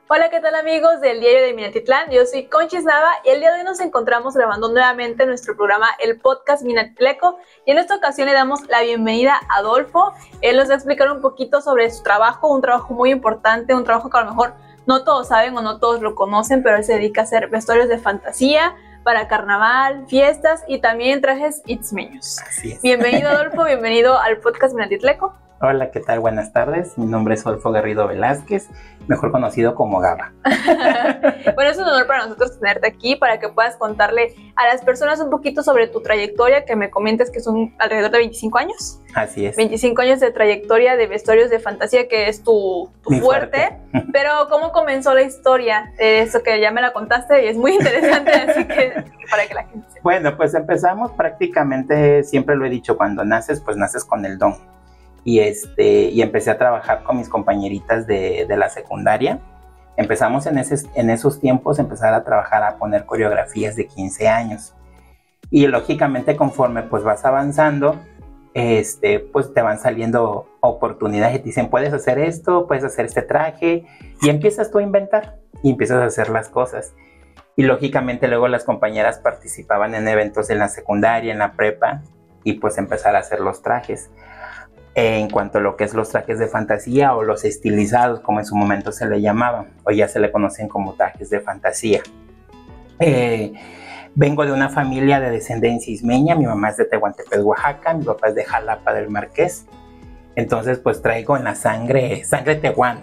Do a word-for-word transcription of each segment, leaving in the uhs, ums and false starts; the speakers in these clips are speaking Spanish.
Hola, ¿qué tal amigos del Diario de Minatitlán? Yo soy Conchis Nava y el día de hoy nos encontramos grabando nuevamente nuestro programa, el podcast Minatitleco, y en esta ocasión le damos la bienvenida a Adolfo. Él nos va a explicar un poquito sobre su trabajo, un trabajo muy importante, un trabajo que a lo mejor no todos saben o no todos lo conocen, pero él se dedica a hacer vestuarios de fantasía para carnaval, fiestas y también trajes itzmeños. Así es. Bienvenido Adolfo, bienvenido al podcast Minatitleco. Hola, ¿qué tal? Buenas tardes. Mi nombre es Adolfo Garrido Velázquez, mejor conocido como Gaba. Bueno, es un honor para nosotros tenerte aquí para que puedas contarle a las personas un poquito sobre tu trayectoria, que me comentes que son alrededor de veinticinco años. Así es. veinticinco años de trayectoria de vestuarios de fantasía, que es tu, tu fuerte. fuerte. Pero, ¿cómo comenzó la historia? Eh, eso que ya me la contaste y es muy interesante, así que para que la gente sepa. Bueno, pues empezamos prácticamente, siempre lo he dicho, cuando naces, pues naces con el don. Y, este, y empecé a trabajar con mis compañeritas de, de la secundaria. Empezamos en, ese, en esos tiempos, empezar a trabajar, a poner coreografías de quince años. Y lógicamente conforme pues vas avanzando, este, pues te van saliendo oportunidades y te dicen, puedes hacer esto, puedes hacer este traje, y empiezas tú a inventar y empiezas a hacer las cosas. Y lógicamente luego las compañeras participaban en eventos en la secundaria, en la prepa, y pues empezar a hacer los trajes. En cuanto a lo que es los trajes de fantasía o los estilizados, como en su momento se le llamaba, o ya se le conocen como trajes de fantasía. Eh, vengo de una familia de descendencia ismeña, mi mamá es de Tehuantepec, Oaxaca, mi papá es de Jalapa del Marqués, entonces pues traigo en la sangre, sangre tehuana.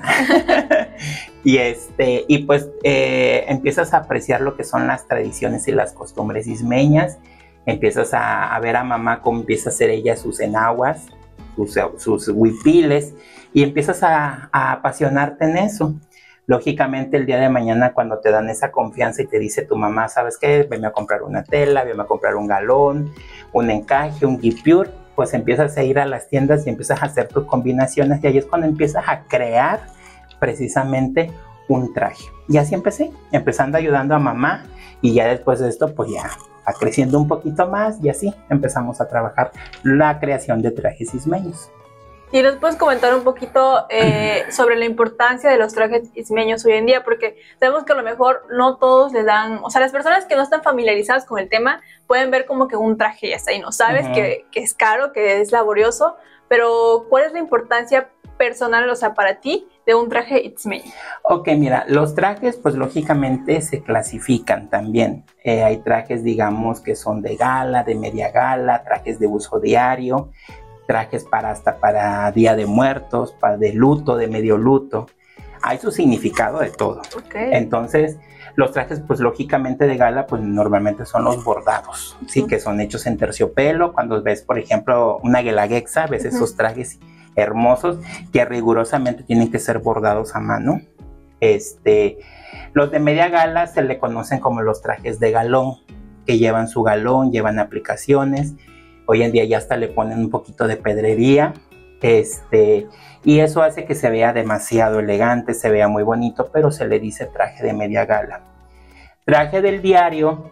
y, este, y pues eh, empiezas a apreciar lo que son las tradiciones y las costumbres ismeñas, empiezas a, a ver a mamá cómo empieza a hacer ella sus enaguas, sus, sus huipiles, y empiezas a, a apasionarte en eso. Lógicamente el día de mañana cuando te dan esa confianza y te dice tu mamá, ¿sabes qué? Venme a comprar una tela, venme a comprar un galón, un encaje, un guipure, pues empiezas a ir a las tiendas y empiezas a hacer tus combinaciones, y ahí es cuando empiezas a crear precisamente un traje. Y así empecé, empezando ayudando a mamá, y ya después de esto pues ya va creciendo un poquito más, y así empezamos a trabajar la creación de trajes ismeños. ¿Y nos puedes comentar un poquito eh, sobre la importancia de los trajes ismeños hoy en día? Porque sabemos que a lo mejor no todos le dan, o sea, las personas que no están familiarizadas con el tema pueden ver como que un traje ya está ahí, no sabes uh-huh. que, que es caro, que es laborioso, pero ¿cuál es la importancia personal, o sea, para ti, de un traje itzmeño? Ok, mira, los trajes pues lógicamente se clasifican también. Eh, hay trajes, digamos, que son de gala, de media gala, trajes de uso diario, trajes para hasta para Día de Muertos, para de luto, de medio luto. Hay su significado de todo. Okay. Entonces, los trajes pues lógicamente de gala pues normalmente son los bordados, uh-huh. sí, que son hechos en terciopelo. Cuando ves, por ejemplo, una guelaguetza, ves uh-huh. esos trajes hermosos que rigurosamente tienen que ser bordados a mano. Este, los de media gala se le conocen como los trajes de galón, que llevan su galón, llevan aplicaciones. Hoy en día ya hasta le ponen un poquito de pedrería, este, y eso hace que se vea demasiado elegante, se vea muy bonito, pero se le dice traje de media gala. Traje del diario,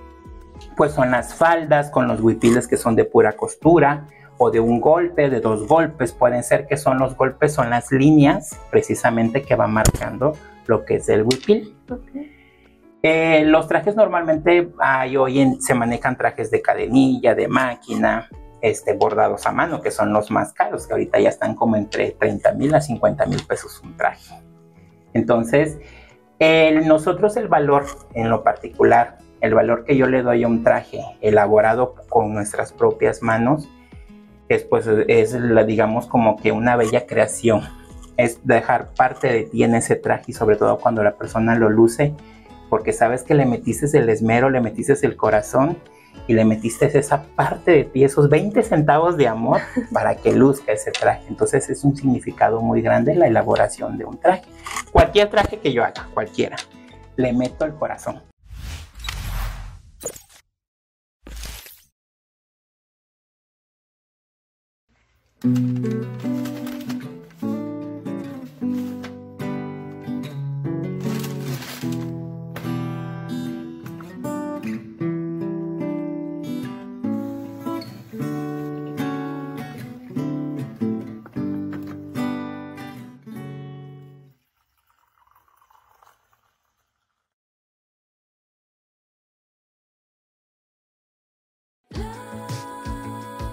pues son las faldas con los huipiles que son de pura costura, o de un golpe, de dos golpes, pueden ser que son los golpes, son las líneas precisamente que van marcando lo que es el huipil. Okay. Eh, los trajes normalmente hay, hoy en, se manejan trajes de cadenilla, de máquina, este, bordados a mano, que son los más caros, que ahorita ya están como entre treinta mil a cincuenta mil pesos un traje. Entonces, el, nosotros el valor en lo particular, el valor que yo le doy a un traje elaborado con nuestras propias manos, es, pues, es la, digamos como que una bella creación, es dejar parte de ti en ese traje, y sobre todo cuando la persona lo luce, porque sabes que le metiste el esmero, le metiste el corazón y le metiste esa parte de ti, esos veinte centavos de amor para que luzca ese traje. Entonces es un significado muy grande la elaboración de un traje. Cualquier traje que yo haga, cualquiera, le meto el corazón.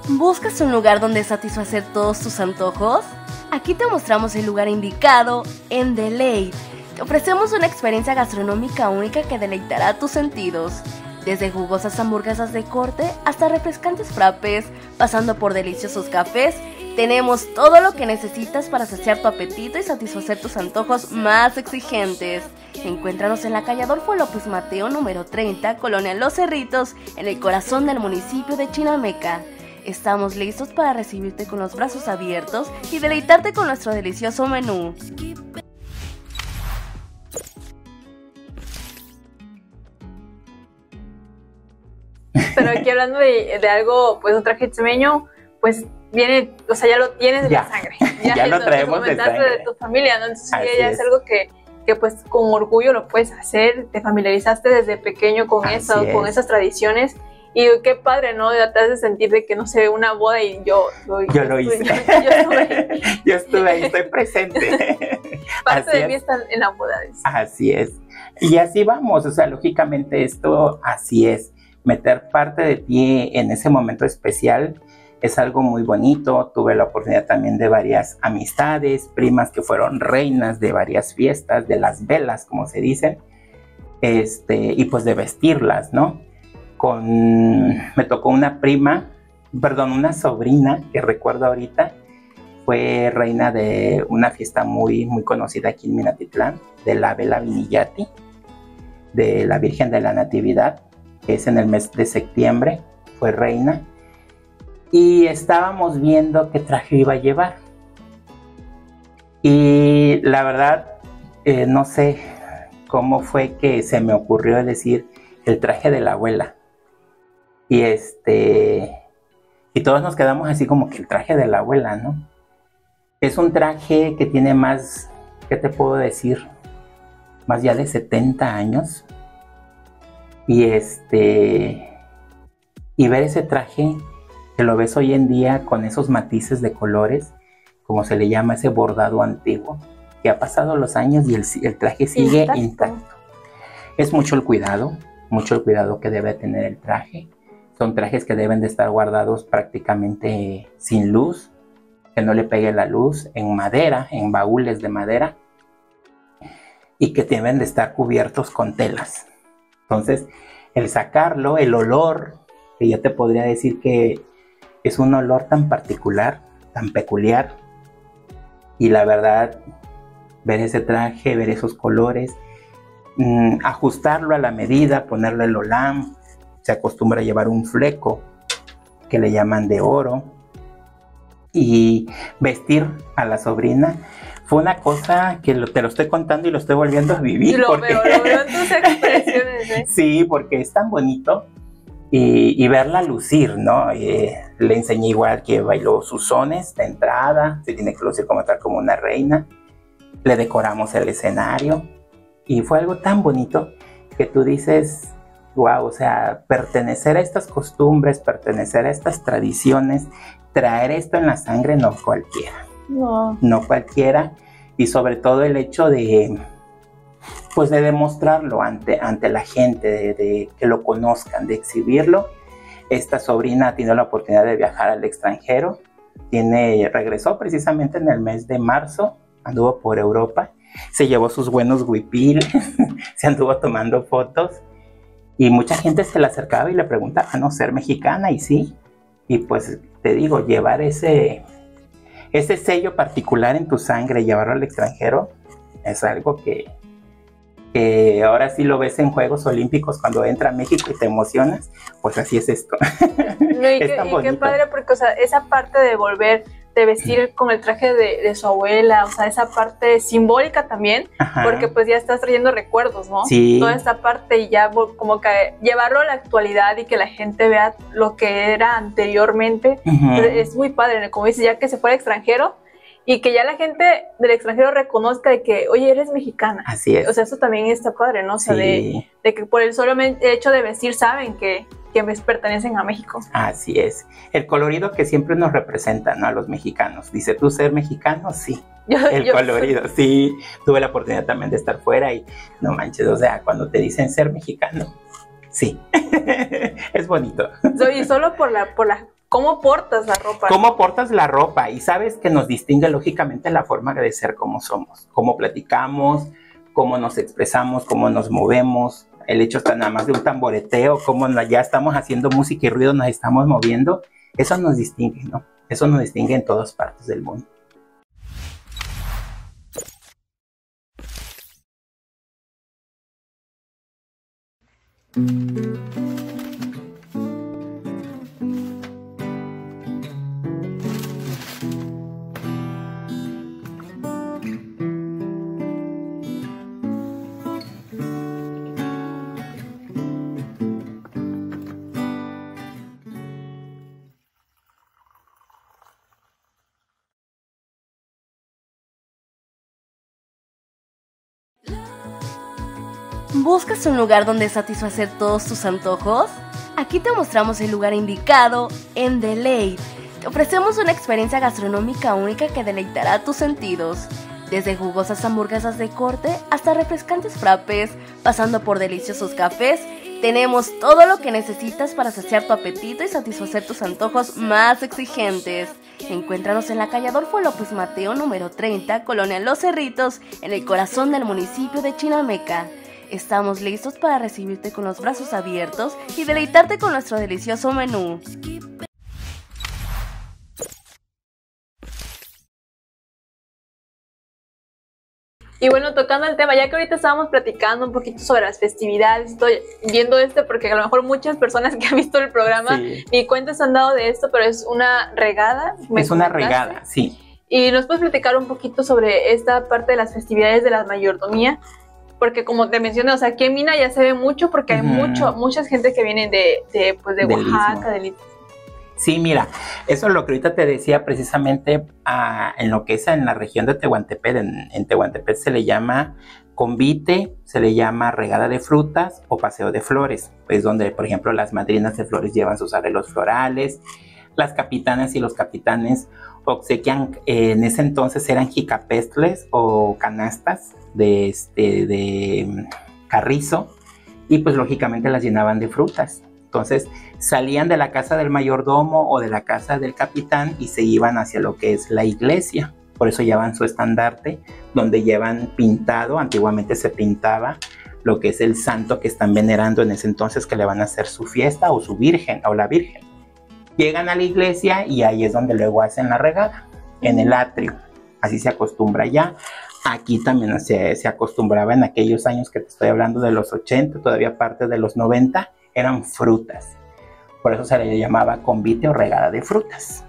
¿Buscas un lugar donde satisfacer todos tus antojos? Aquí te mostramos el lugar indicado en Deleite. Te ofrecemos una experiencia gastronómica única que deleitará tus sentidos. Desde jugosas hamburguesas de corte hasta refrescantes frappés, pasando por deliciosos cafés, tenemos todo lo que necesitas para saciar tu apetito y satisfacer tus antojos más exigentes. Encuéntranos en la calle Adolfo López Mateo, número treinta, Colonia Los Cerritos, en el corazón del municipio de Chinameca. Estamos listos para recibirte con los brazos abiertos y deleitarte con nuestro delicioso menú. Pero aquí hablando de, de algo, pues un traje extremeño, pues viene, o sea, ya lo tienes de ya, la sangre. Ya, ya lo traemos de sangre. De tu familia, ¿no? Entonces Así ya es. es algo que, que pues con orgullo lo puedes hacer, te familiarizaste desde pequeño con, Así eso, es. con esas tradiciones. Y qué padre, ¿no? Te hace sentir de que, no sé, una boda y yo... Yo, yo lo hice. Yo, yo estuve ahí. Yo estuve ahí, estoy presente. Parte Así de es. mí está en la boda. Dice. Así es. Y así vamos, o sea, lógicamente esto así es. Meter parte de ti en ese momento especial es algo muy bonito. Tuve la oportunidad también de varias amistades, primas que fueron reinas de varias fiestas, de las velas, como se dice, este, y pues de vestirlas, ¿no? Con, me tocó una prima, perdón, una sobrina que recuerdo ahorita, fue reina de una fiesta muy, muy conocida aquí en Minatitlán, de la Vela Vinillati, de la Virgen de la Natividad, que es en el mes de septiembre, fue reina, y estábamos viendo qué traje iba a llevar. Y la verdad, eh, no sé cómo fue que se me ocurrió decir el traje de la abuela. Y este, y todos nos quedamos así como que el traje de la abuela, ¿no? Es un traje que tiene más, ¿qué te puedo decir? Más ya de setenta años. Y este, y ver ese traje, que lo ves hoy en día con esos matices de colores, como se le llama ese bordado antiguo, que ha pasado los años y el, el traje sigue Intacto. intacto. Es mucho el cuidado, mucho el cuidado que debe tener el traje. Son trajes que deben de estar guardados prácticamente sin luz, que no le pegue la luz, en madera, en baúles de madera, y que deben de estar cubiertos con telas. Entonces, el sacarlo, el olor, que yo te podría decir que es un olor tan particular, tan peculiar, y la verdad, ver ese traje, ver esos colores, mmm, ajustarlo a la medida, ponerle el olam. Se acostumbra a llevar un fleco que le llaman de oro, y vestir a la sobrina fue una cosa que lo, te lo estoy contando y lo estoy volviendo a vivir. Y lo porque... veo, lo veo en tus expresiones, ¿eh? Sí, porque es tan bonito y, y verla lucir, ¿no? Eh, le enseñé igual que bailó sus sones de entrada, se tiene que lucir como tal como una reina. Le decoramos el escenario y fue algo tan bonito que tú dices, wow, o sea, pertenecer a estas costumbres, pertenecer a estas tradiciones, traer esto en la sangre, no cualquiera. No. No cualquiera, y sobre todo el hecho de, pues de demostrarlo ante, ante la gente, de, de que lo conozcan, de exhibirlo. Esta sobrina tiene la oportunidad de viajar al extranjero, tiene, regresó precisamente en el mes de marzo, anduvo por Europa, se llevó sus buenos huipil, se anduvo tomando fotos, y mucha gente se le acercaba y le preguntaba, ¿no? ¿Ser mexicana? Y sí, y pues te digo, llevar ese... ese sello particular en tu sangre, llevarlo al extranjero, es algo que, que ahora sí lo ves en Juegos Olímpicos cuando entra a México y te emocionas, pues así es esto. No, y, Es qué, tan y qué bonito. padre, porque, o sea, esa parte de volver, de vestir con el traje de, de su abuela, o sea, esa parte simbólica también, Ajá. porque pues ya estás trayendo recuerdos, ¿no? Sí. Toda esta parte y ya como que llevarlo a la actualidad y que la gente vea lo que era anteriormente, Ujú. es muy padre, como dices, ya que se fue al extranjero y que ya la gente del extranjero reconozca de que, oye, eres mexicana. Así es. O sea, eso también está padre, ¿no? O sea, Sí. de, de que por el solo hecho de vestir saben que, que pertenecen a México. Así es. El colorido que siempre nos representa, ¿no? A los mexicanos. Dice, ¿tú ser mexicano? Sí. Yo, El yo- colorido, sí. Tuve la oportunidad también de estar fuera y no manches, o sea, cuando te dicen ser mexicano, sí. Es bonito. So- y solo por la, por la ¿Cómo portas la ropa? ¿Cómo portas la ropa? Y sabes que nos distingue lógicamente la forma de ser como somos, cómo platicamos, cómo nos expresamos, cómo nos movemos. El hecho está nada más de un tamboreteo, cómo ya estamos haciendo música y ruido, nos estamos moviendo. Eso nos distingue, ¿no? Eso nos distingue en todas partes del mundo. ¿Buscas un lugar donde satisfacer todos tus antojos? Aquí te mostramos el lugar indicado en Deleite. Te ofrecemos una experiencia gastronómica única que deleitará tus sentidos. Desde jugosas hamburguesas de corte hasta refrescantes frappés, pasando por deliciosos cafés, tenemos todo lo que necesitas para saciar tu apetito y satisfacer tus antojos más exigentes. Encuéntranos en la calle Adolfo López Mateo, número treinta, Colonia Los Cerritos, en el corazón del municipio de Chinameca. Estamos listos para recibirte con los brazos abiertos y deleitarte con nuestro delicioso menú. Y bueno, tocando el tema, ya que ahorita estábamos platicando un poquito sobre las festividades, estoy viendo este porque a lo mejor muchas personas que han visto el programa Sí. ni cuenta se han dado de esto, pero es una regada. me Es una comentaste. regada, sí. Y nos puedes platicar un poquito sobre esta parte de las festividades de la mayordomía, porque como te mencioné, o sea, aquí en Mina ya se ve mucho porque hay Ujú. mucho, mucha gente que viene de, de, pues, de Del Oaxaca, Istmo. del Istmo. Sí, mira, eso es lo que ahorita te decía precisamente ah, en lo que es en la región de Tehuantepec. En, en Tehuantepec se le llama convite, se le llama regada de frutas o paseo de flores, pues donde, por ejemplo, las madrinas de flores llevan sus arreglos florales, las capitanas y los capitanes obsequian, eh, en ese entonces eran jicapestles o canastas de, este, de carrizo, y pues lógicamente las llenaban de frutas. Entonces salían de la casa del mayordomo o de la casa del capitán y se iban hacia lo que es la iglesia. Por eso llevan su estandarte, donde llevan pintado, antiguamente se pintaba lo que es el santo que están venerando en ese entonces, que le van a hacer su fiesta o su virgen o la virgen. Llegan a la iglesia y ahí es donde luego hacen la regada, en el atrio. Así se acostumbra ya. Aquí también se, se acostumbraba en aquellos años que te estoy hablando de los ochenta, todavía parte de los noventa, eran frutas. Por eso se le llamaba convite o regada de frutas.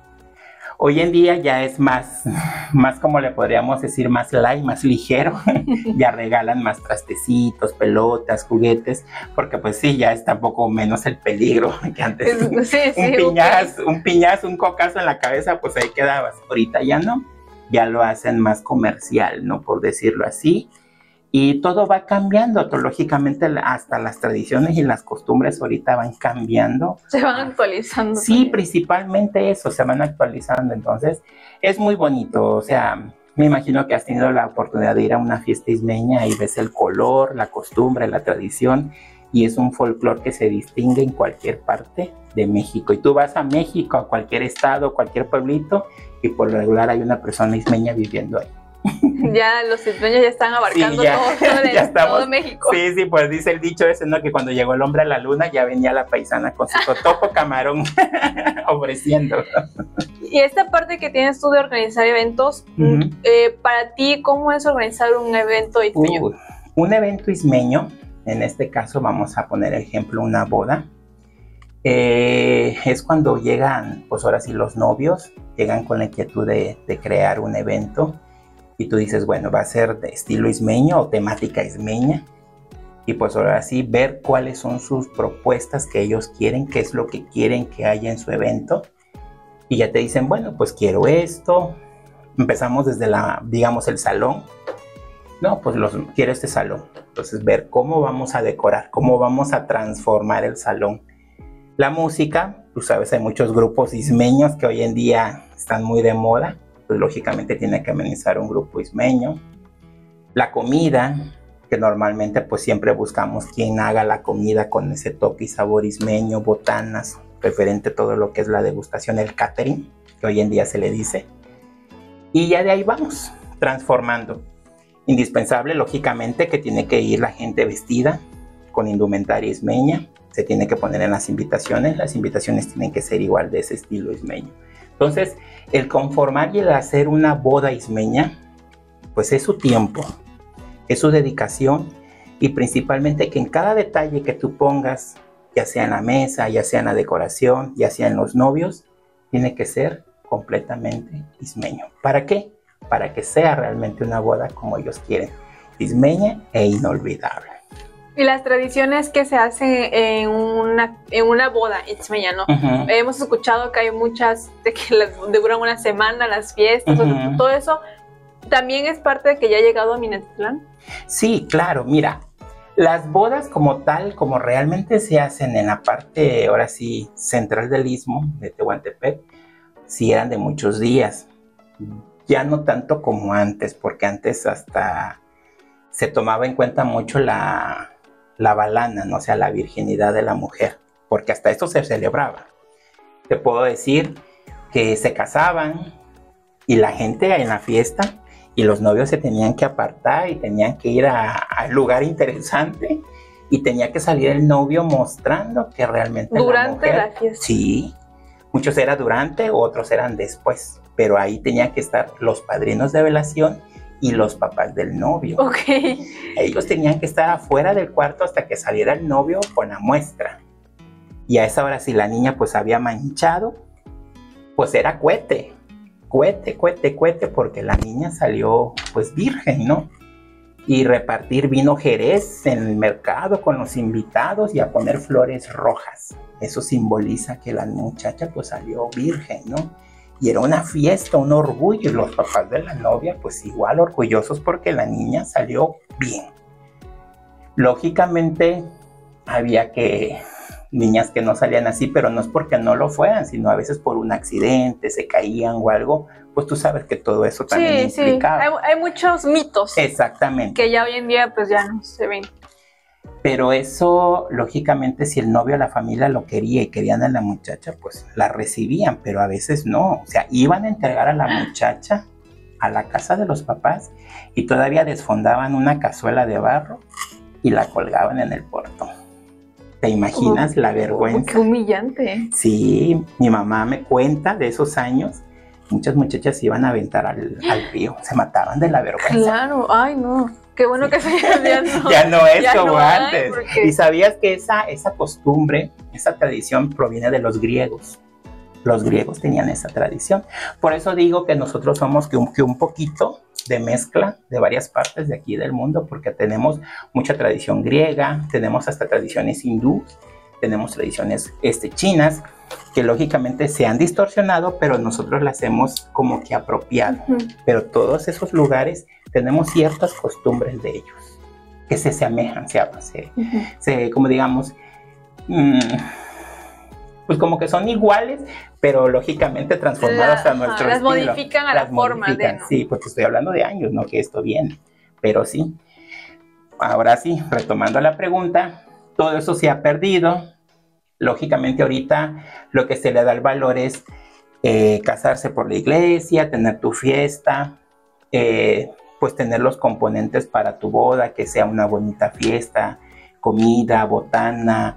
Hoy en día ya es más, más como le podríamos decir, más light, más ligero. Ya regalan más trastecitos, pelotas, juguetes, porque pues sí, ya está un poco menos el peligro que antes. Sí, sí, un piñazo, okay. un piñazo, un cocazo en la cabeza, pues ahí quedabas. Ahorita ya no, ya lo hacen más comercial, ¿no? Por decirlo así. Y todo va cambiando, lógicamente hasta las tradiciones y las costumbres ahorita van cambiando. Se van actualizando. Sí, también. Principalmente eso, se van actualizando. Entonces, es muy bonito. O sea, me imagino que has tenido la oportunidad de ir a una fiesta ismeña y ves el color, la costumbre, la tradición. Y es un folclore que se distingue en cualquier parte de México. Y tú vas a México, a cualquier estado, cualquier pueblito, y por lo regular hay una persona ismeña viviendo ahí. Ya los ismeños ya están abarcando sí, ya, todo, todo, el, ya estamos, todo México. Sí, sí, pues dice el dicho ese, ¿no? Que cuando llegó el hombre a la luna ya venía la paisana con su totopo camarón ofreciendo. Y esta parte que tienes tú de organizar eventos, uh-huh. eh, para ti, ¿cómo es organizar un evento ismeño? Uh, un evento ismeño, en este caso vamos a poner ejemplo una boda. Eh, es cuando llegan, pues ahora sí los novios, llegan con la inquietud de, de crear un evento. Y tú dices, bueno, va a ser de estilo ismeño o temática ismeña. Y pues ahora sí, ver cuáles son sus propuestas que ellos quieren, qué es lo que quieren que haya en su evento. Y ya te dicen, bueno, pues quiero esto. Empezamos desde la, digamos, el salón. No, pues los, quiero este salón. Entonces, ver cómo vamos a decorar, cómo vamos a transformar el salón. La música, tú sabes, hay muchos grupos ismeños que hoy en día están muy de moda. Pues lógicamente tiene que amenizar un grupo ismeño. La comida, que normalmente pues siempre buscamos quien haga la comida con ese toque y sabor ismeño, botanas, referente a todo lo que es la degustación, el catering, que hoy en día se le dice. Y ya de ahí vamos, transformando. Indispensable, lógicamente, que tiene que ir la gente vestida con indumentaria ismeña. Se tiene que poner en las invitaciones. Las invitaciones tienen que ser igual de ese estilo ismeño. Entonces, el conformar y el hacer una boda ismeña, pues es su tiempo, es su dedicación, y principalmente que en cada detalle que tú pongas, ya sea en la mesa, ya sea en la decoración, ya sea en los novios, tiene que ser completamente ismeño. ¿Para qué? Para que sea realmente una boda como ellos quieren, ismeña e inolvidable. Y las tradiciones que se hacen en una, en una boda ismeña, ¿no? Uh-huh. Hemos escuchado que hay muchas de que las, duran una semana las fiestas, uh-huh. o sea, todo eso. ¿También es parte de que ya ha llegado a Minatitlán? Sí, claro, mira, las bodas como tal, como realmente se hacen en la parte, ahora sí, central del istmo de Tehuantepec, sí eran de muchos días. Ya no tanto como antes, porque antes hasta se tomaba en cuenta mucho la, la balana, ¿no? O sea, la virginidad de la mujer, porque hasta esto se celebraba. Te puedo decir que se casaban y la gente en la fiesta y los novios se tenían que apartar y tenían que ir al lugar interesante y tenía que salir el novio mostrando que realmente durante la mujer, la fiesta. Sí, muchos eran durante, otros eran después, pero ahí tenían que estar los padrinos de velación y los papás del novio. Okay. Ellos tenían que estar afuera del cuarto hasta que saliera el novio con la muestra. Y a esa hora, si la niña pues había manchado, pues era cohete. Cuete, cuete, cuete, porque la niña salió pues virgen, ¿no? Y repartir vino Jerez en el mercado con los invitados y a poner flores rojas. Eso simboliza que la muchacha pues salió virgen, ¿no? Y era una fiesta, un orgullo, y los papás de la novia pues igual orgullosos porque la niña salió bien. Lógicamente había que... niñas que no salían así, pero no es porque no lo fueran, sino a veces por un accidente, se caían o algo, pues tú sabes que todo eso también sí, implicaba. Sí, hay, hay muchos mitos. Exactamente. Que ya hoy en día pues ya no se ven. Pero eso, lógicamente, si el novio o la familia lo quería y querían a la muchacha, pues la recibían, pero a veces no. O sea, iban a entregar a la muchacha a la casa de los papás y todavía desfondaban una cazuela de barro y la colgaban en el portón. ¿Te imaginas oh, la vergüenza? Qué humillante. Sí, mi mamá me cuenta de esos años. Muchas muchachas iban a aventar al, al río, se mataban de la vergüenza. Claro, ay no, qué bueno sí. que se ya no, ya no es como no antes. Porque... Y sabías que esa, esa costumbre, esa tradición proviene de los griegos. Los griegos tenían esa tradición. Por eso digo que nosotros somos que un, que un poquito de mezcla de varias partes de aquí del mundo, porque tenemos mucha tradición griega, tenemos hasta tradiciones hindúes, tenemos tradiciones este, chinas, que lógicamente se han distorsionado, pero nosotros las hemos como que apropiado. Uh-huh. Pero todos esos lugares tenemos ciertas costumbres de ellos, que se asemejan, se, se, uh-huh. se como digamos, mmm, pues como que son iguales, pero lógicamente transformadas la, a nuestro las estilo. Modifican a las la forma modifican, de, ¿no? Sí, porque estoy hablando de años, ¿no? Que esto viene, pero sí. Ahora sí, retomando la pregunta, todo eso se ha perdido. Lógicamente ahorita lo que se le da el valor es eh, casarse por la iglesia, tener tu fiesta, eh, pues tener los componentes para tu boda, que sea una bonita fiesta, comida, botana,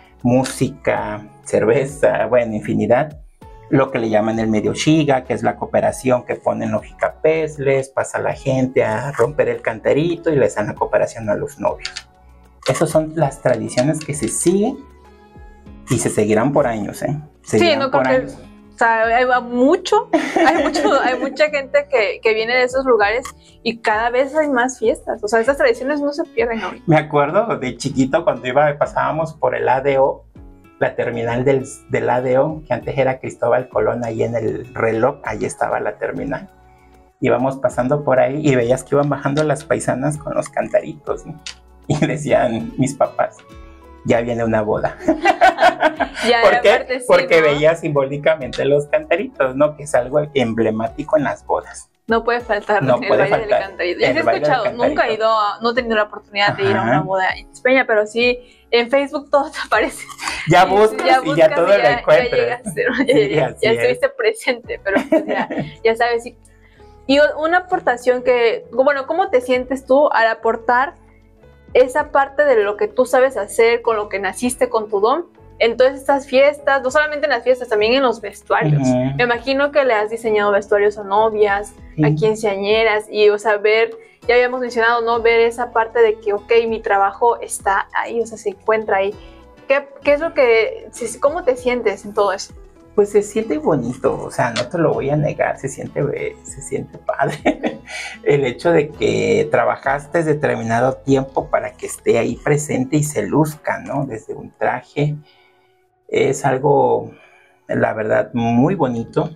música, cerveza, bueno, infinidad. Lo que le llaman el medio shiga, que es la cooperación que ponen los jicapesles, pasa la gente a romper el cantarito y les dan la cooperación a los novios. Esas son las tradiciones que se siguen y se seguirán por años, ¿eh? Seguirán sí, no por creo años. que... O sea, hay mucho, hay mucho, hay mucha gente que, que viene de esos lugares y cada vez hay más fiestas. O sea, esas tradiciones no se pierden ahorita. Me acuerdo de chiquito cuando iba, pasábamos por el A D O, la terminal del, del A D O, que antes era Cristóbal Colón, ahí en el reloj, ahí estaba la terminal. Íbamos pasando por ahí y veías que iban bajando las paisanas con los cantaritos, ¿no? Y decían mis papás, ya viene una boda. Ya, ¿Por qué? Aparte, sí, porque ¿no? veía simbólicamente los cantaritos, ¿no? Que es algo emblemático en las bodas. No puede faltar no el puede baile faltar del cantarito. Ya el he baile del escuchado, cantarito. nunca he ido, a- no he tenido la oportunidad de ir a Ajá. una boda en España, pero sí en Facebook todo te aparece. Ya Y buscas, ya y ya buscas todo y lo ya, ya encuentras. llegaste, ¿no? Ya, Sí, ya- así ya es. estuviste presente, pero pues ya, ya sabes. Y, y o- una aportación que, bueno, ¿cómo te sientes tú al aportar esa parte de lo que tú sabes hacer, con lo que naciste, con tu don, en todas estas fiestas, no solamente en las fiestas, también en los vestuarios? Ujú. Me imagino que le has diseñado vestuarios a novias, Sí. a quinceañeras, y, o sea, ver, ya habíamos mencionado, ¿no? Ver esa parte de que, ok, mi trabajo está ahí, o sea, se encuentra ahí. ¿Qué, qué es lo que, si- cómo te sientes en todo eso? Pues se siente bonito, o sea, no te lo voy a negar, se siente, eh, se siente padre. El hecho de que trabajaste determinado tiempo para que esté ahí presente y se luzca, ¿no? Desde un traje, es algo, la verdad, muy bonito.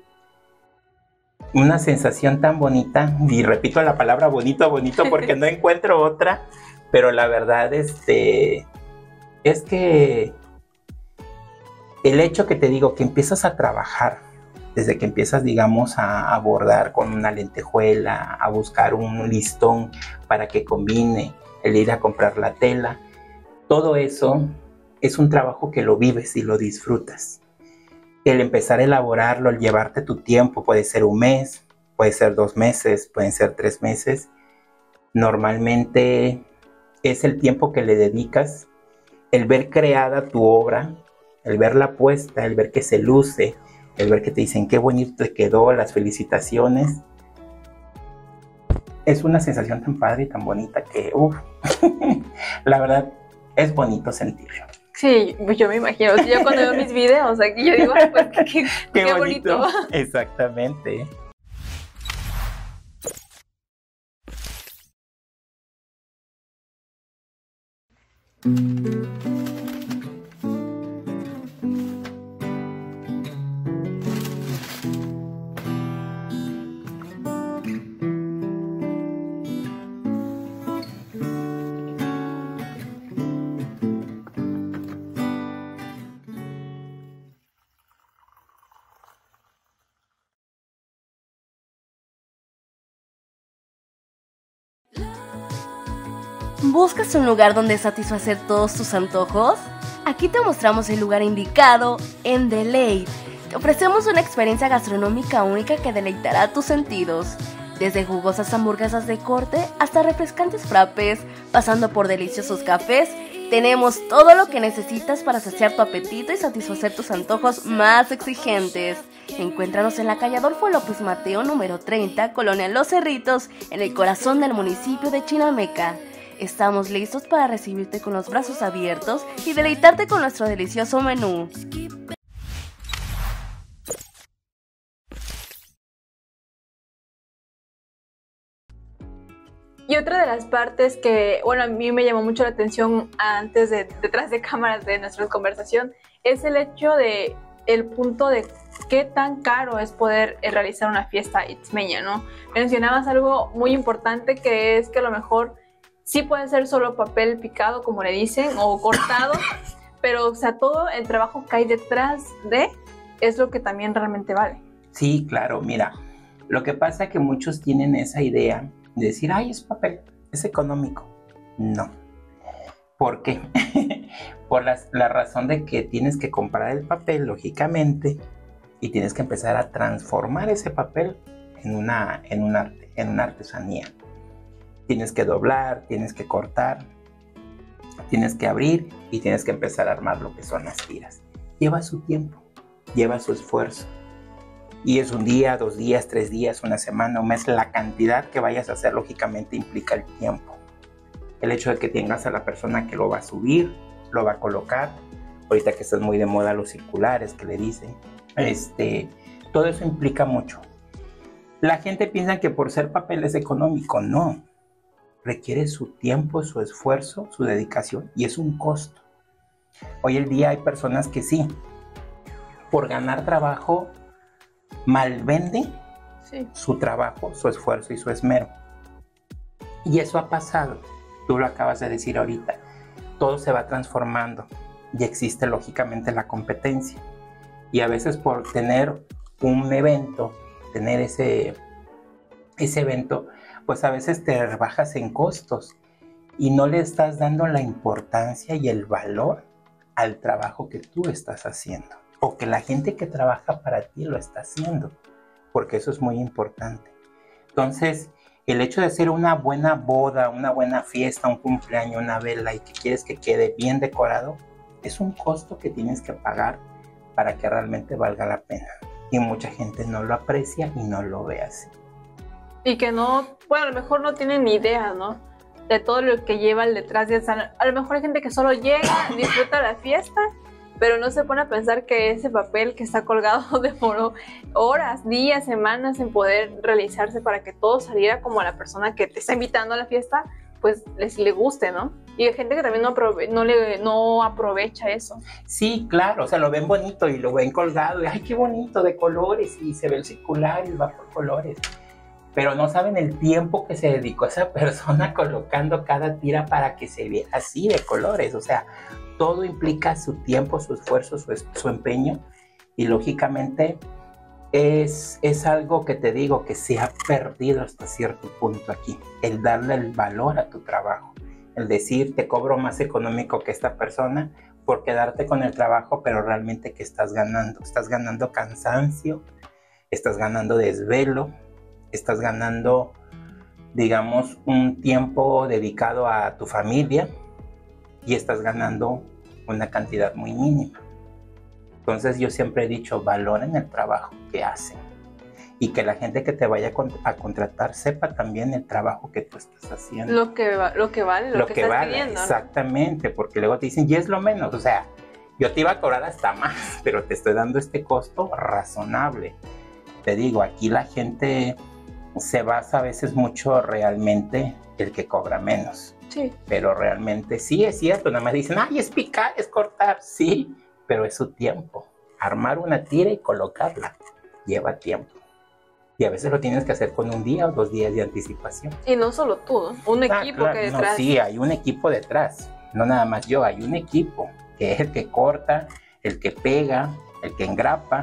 Una sensación tan bonita, y repito la palabra bonito, bonito, porque no encuentro otra, pero la verdad, este, es que el hecho que te digo, que empiezas a trabajar, desde que empiezas, digamos, a abordar con una lentejuela, a buscar un listón para que combine, el ir a comprar la tela, todo eso es un trabajo que lo vives y lo disfrutas. El empezar a elaborarlo, el llevarte tu tiempo, puede ser un mes, puede ser dos meses, pueden ser tres meses. Normalmente es el tiempo que le dedicas, el ver creada tu obra, el verla puesta, el ver que se luce, el ver que te dicen qué bonito te quedó, las felicitaciones. Es una sensación tan padre y tan bonita que, uff, la verdad, es bonito sentirlo. Sí, pues yo me imagino, o sea, yo cuando veo mis videos aquí, yo digo, "Ay, pues qué, qué- Qué, qué bonito. bonito". Exactamente. ¿Buscas un lugar donde satisfacer todos tus antojos? Aquí te mostramos el lugar indicado en Deleite. Te ofrecemos una experiencia gastronómica única que deleitará tus sentidos. Desde jugosas hamburguesas de corte hasta refrescantes frappés, pasando por deliciosos cafés, tenemos todo lo que necesitas para saciar tu apetito y satisfacer tus antojos más exigentes. Encuéntranos en la calle Adolfo López Mateo, número treinta, Colonia Los Cerritos, en el corazón del municipio de Chinameca. Estamos listos para recibirte con los brazos abiertos y deleitarte con nuestro delicioso menú. Y otra de las partes que, bueno, a mí me llamó mucho la atención antes de, detrás de cámaras de nuestra conversación, es el hecho de el punto de qué tan caro es poder eh, realizar una fiesta itzmeña, ¿no? Mencionabas algo muy importante, que es que a lo mejor sí puede ser solo papel picado, como le dicen, o cortado, pero, o sea, todo el trabajo que hay detrás de es lo que también realmente vale. Sí, claro, mira, lo que pasa es que muchos tienen esa idea de decir, ay, es papel, es económico. No. ¿Por qué? Por la, la razón de que tienes que comprar el papel, lógicamente, y tienes que empezar a transformar ese papel en una, en un arte, en una artesanía. Tienes que doblar, tienes que cortar, tienes que abrir y tienes que empezar a armar lo que son las tiras. Lleva su tiempo, lleva su esfuerzo. Y es un día, dos días, tres días, una semana, un mes. La cantidad que vayas a hacer, lógicamente, implica el tiempo. El hecho de que tengas a la persona que lo va a subir, lo va a colocar. Ahorita que están muy de moda los circulares que le dicen. Este, todo eso implica mucho. La gente piensa que por ser papel es económico. No. Requiere su tiempo, su esfuerzo, su dedicación, y es un costo. Hoy en día hay personas que sí, por ganar trabajo, malvenden Sí. su trabajo, su esfuerzo y su esmero. Y eso ha pasado. Tú lo acabas de decir ahorita. Todo se va transformando y existe lógicamente la competencia. Y a veces por tener un evento, tener ese, ese evento, pues a veces te rebajas en costos y no le estás dando la importancia y el valor al trabajo que tú estás haciendo o que la gente que trabaja para ti lo está haciendo, porque eso es muy importante. Entonces, el hecho de hacer una buena boda, una buena fiesta, un cumpleaños, una vela y que quieres que quede bien decorado, es un costo que tienes que pagar para que realmente valga la pena. Y mucha gente no lo aprecia y no lo ve así. Y que no, bueno, a lo mejor no tienen ni idea, ¿no? De todo lo que lleva el detrás de esa. A lo mejor hay gente que solo llega, disfruta la fiesta, pero no se pone a pensar que ese papel que está colgado demoró horas, días, semanas en poder realizarse para que todo saliera como a la persona que te está invitando a la fiesta, pues les le guste, ¿no? Y hay gente que también no, aprove no, le, no aprovecha eso. Sí, claro, o sea, lo ven bonito y lo ven colgado, y ¡ay, qué bonito! De colores, y se ve el circular y va por colores. Pero no saben el tiempo que se dedicó esa persona colocando cada tira para que se vea así de colores. O sea, todo implica su tiempo, su esfuerzo, su, su empeño, y lógicamente es, es algo que te digo que se ha perdido hasta cierto punto aquí, el darle el valor a tu trabajo, el decir te cobro más económico que esta persona por quedarte con el trabajo, pero realmente ¿qué estás ganando? Estás ganando cansancio, estás ganando desvelo, estás ganando, digamos, un tiempo dedicado a tu familia y estás ganando una cantidad muy mínima. Entonces yo siempre he dicho, valoren el trabajo que hacen y que la gente que te vaya a contratar sepa también el trabajo que tú estás haciendo. Lo que, lo que vale, lo, lo que, que estás vale, pidiendo, ¿no? Exactamente, porque luego te dicen, y es lo menos, o sea, yo te iba a cobrar hasta más, pero te estoy dando este costo razonable. Te digo, aquí la gente se basa a veces mucho realmente el que cobra menos. Sí. Pero realmente sí es cierto, nada más dicen, ay, es picar, es cortar, sí, pero es su tiempo. Armar una tira y colocarla lleva tiempo. Y a veces lo tienes que hacer con un día o dos días de anticipación. Y no solo tú, ¿no? Un Ah, equipo claro, que detrás. No, sí, hay un equipo detrás, no nada más yo, hay un equipo que es el que corta, el que pega, el que engrapa,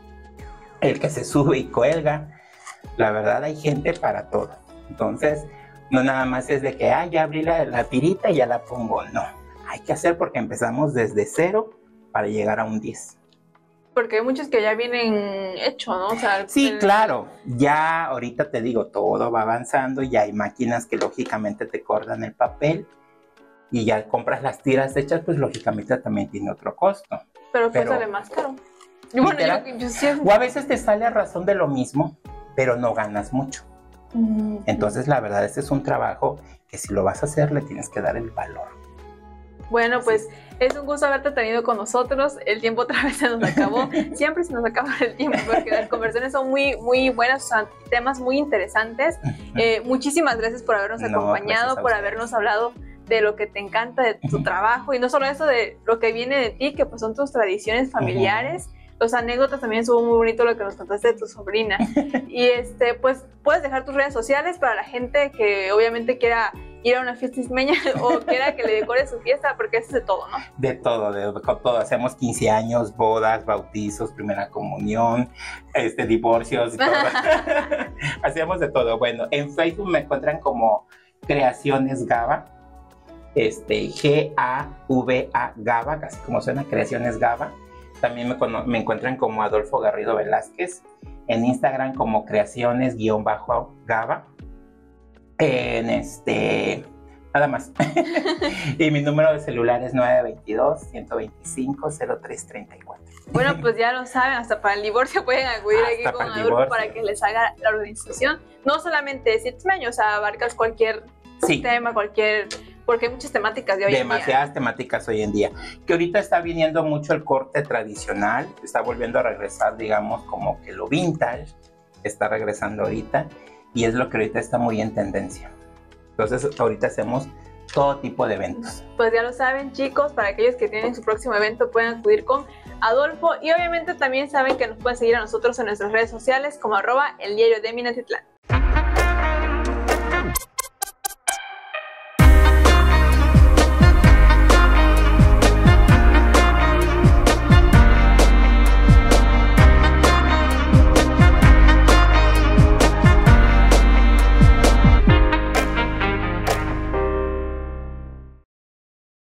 el que se sube y cuelga. La verdad hay gente para todo. Entonces, no nada más es de que, ah, ya abrí la, la tirita y ya la pongo. No, hay que hacer porque empezamos desde cero para llegar a un diez. Porque hay muchos que ya vienen hechos, ¿no? O sea, sí, el... claro. Ya ahorita te digo, todo va avanzando. Ya hay máquinas que lógicamente te cortan el papel. Y ya compras las tiras hechas, pues lógicamente también tiene otro costo. Pero pues sale más caro. Y bueno, yo, yo sí... O a veces te sale a razón de lo mismo, pero no ganas mucho. Mm-hmm. Entonces, la verdad, este es un trabajo que si lo vas a hacer, le tienes que dar el valor. Bueno, pues sí. Es un gusto haberte tenido con nosotros. El tiempo otra vez se nos acabó. Siempre se nos acaba el tiempo porque las conversaciones son muy, muy buenas, son temas muy interesantes. Eh, muchísimas gracias por habernos no, acompañado, por habernos hablado de lo que te encanta de tu trabajo y no solo eso, de lo que viene de ti, que pues son tus tradiciones familiares. Uh-huh. Los anécdotas también estuvo muy bonito lo que nos contaste de tu sobrina. Y este, pues puedes dejar tus redes sociales para la gente que obviamente quiera ir a una fiesta ismeña o quiera que le decore su fiesta, porque eso es de todo, ¿no? De todo, de, de todo. Hacemos quince años, bodas, bautizos, primera comunión, este, divorcios y todo. Hacemos de todo. Bueno, en Facebook me encuentran como Creaciones Gava, este, G A V A Gava, casi como suena, Creaciones Gava. También me, me encuentran como Adolfo Garrido Velázquez, en Instagram como Creaciones-Gava, en este, nada más. Y mi número de celular es nueve dos dos, ciento veinticinco, cero tres treinta y cuatro. Bueno, pues ya lo saben, hasta para el divorcio pueden acudir hasta aquí con Adolfo divorcio. Para que les haga la organización. No solamente es ismeño, o sea, abarcas cualquier sí. tema, cualquier... Porque hay muchas temáticas de hoy Demasiadas en día. Demasiadas temáticas hoy en día. Que ahorita está viniendo mucho el corte tradicional, está volviendo a regresar, digamos, como que lo vintage, está regresando ahorita, y es lo que ahorita está muy en tendencia. Entonces, ahorita hacemos todo tipo de eventos. Pues ya lo saben, chicos, para aquellos que tienen su próximo evento pueden acudir con Adolfo, y obviamente también saben que nos pueden seguir a nosotros en nuestras redes sociales como arroba el diario de Minatitlán.